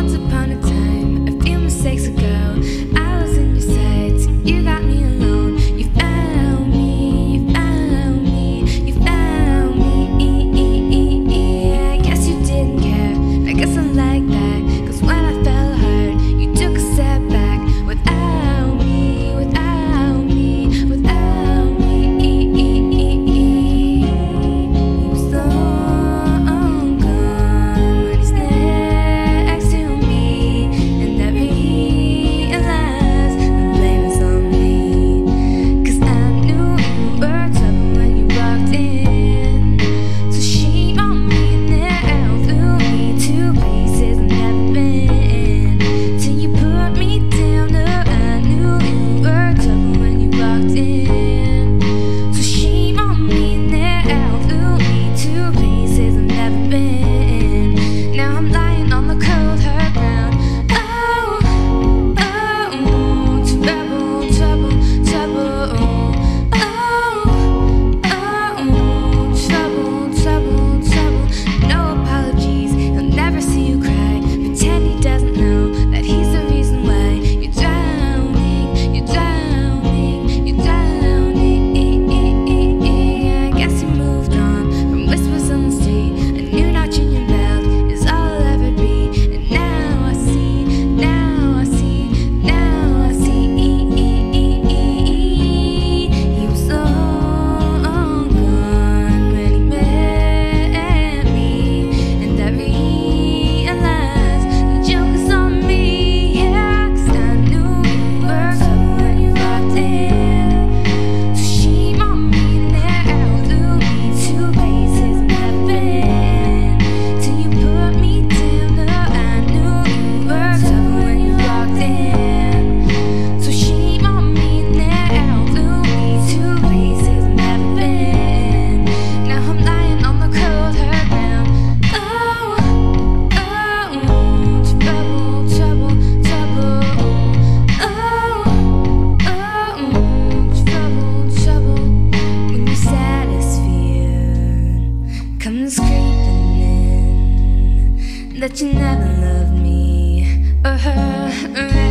Once upon a time, a few mistakes ago, I was in your sights. You got me alone. You found me, you found me, you found me. I guess you didn't care. I guess I like that. 'Cause when I fell hard, you took a step back. Without me, without me, without me. He was long gone when he's next to me, and I realized the blame is on me. 'Cause I knew you were trouble when you walked in. So shame on me, now threw me to places I've never been. Till you put me down, I knew you were trouble when you walked in. So shame on me, now threw me to places I've never been. Now I'm lying on the cold hard ground. Oh, trouble, trouble, trouble. Trouble, trouble, trouble. No apologies, he'll never see you cry. Pretend he doesn't know that he's the reason why you're drowning, you're drowning, you're drowning. I guess you moved on from whispers on the street. A new notch in your belt is all I'll ever be. And now I see, now I see, now I see. He was long gone when he met me, and I realized the joke is on me. Yeah, 'cause I knew you were trouble when you walked in. So shame on me, now threw me to places I've never been. Till you put me down, I knew you were trouble when you walked in. So shame on me, now threw me to places I've never been. Now I'm lying on the cold hard ground. Trouble, trouble, trouble. Trouble, trouble. When your saddest fear comes creeping in, that you never loved me or her.